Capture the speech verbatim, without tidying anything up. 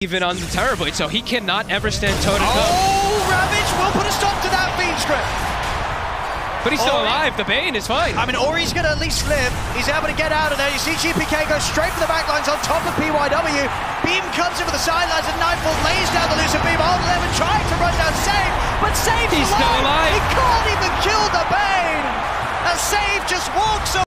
even on the Terrorblade, so he cannot ever stand toe-to-toe. Oh, Ravage will put a stop to that Fiend Script. But he's still Ori. alive. The Bane is fine. I mean, Ori's going to at least live. He's able to get out of there. You see G P K go straight for the backlines on top of P Y W. Beam comes in for the sidelines and Nightfall lays down the Lucid Beam. Old Eleven trying to run down Save, but Save's He's alive. still alive. He can't even kill the Bane. And Save just walks away.